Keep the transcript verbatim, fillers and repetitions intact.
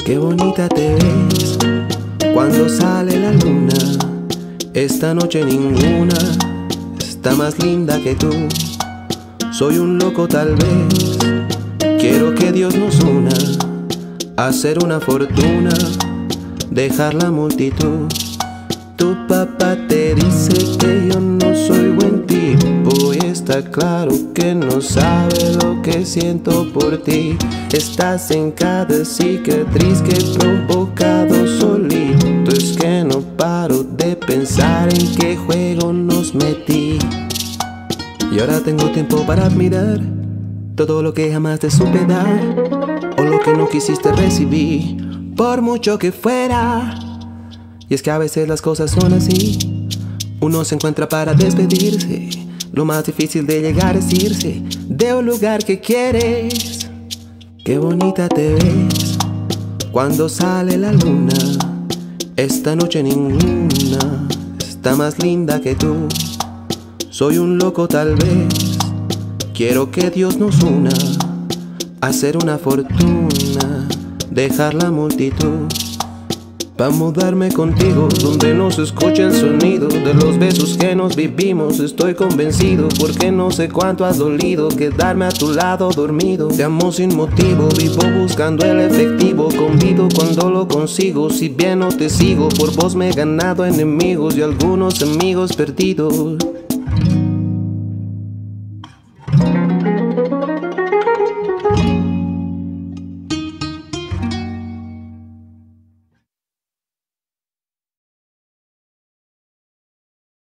Qué bonita te ves cuando sale la luna. Esta noche ninguna está más linda que tú. Soy un loco tal vez, quiero que Dios nos una, hacer una fortuna, dejar la multitud. Tu papá te dice que yo no soy buen tipo y está claro que no sabe lo que siento por ti. Estás en cada cicatriz que he provocado solito. Es que no paro de pensar en qué juego nos metí. Y ahora tengo tiempo para admirar todo lo que jamás te supe dar, o lo que no quisiste recibir, por mucho que fuera. Y es que a veces las cosas son así, uno se encuentra para despedirse. Lo más difícil de llegar es irse de un lugar que quieres. Qué bonita te ves cuando sale la luna. Esta noche ninguna está más linda que tú. Soy un loco tal vez, quiero que Dios nos una, hacer una fortuna, dejar la multitud. Pa' mudarme contigo, donde no se escucha el sonido de los besos que nos vivimos. Estoy convencido, porque no sé cuánto has dolido quedarme a tu lado dormido. Te amo sin motivo, vivo buscando el efectivo. Convido cuando lo consigo, si bien no te sigo, por vos me he ganado enemigos y algunos amigos perdidos.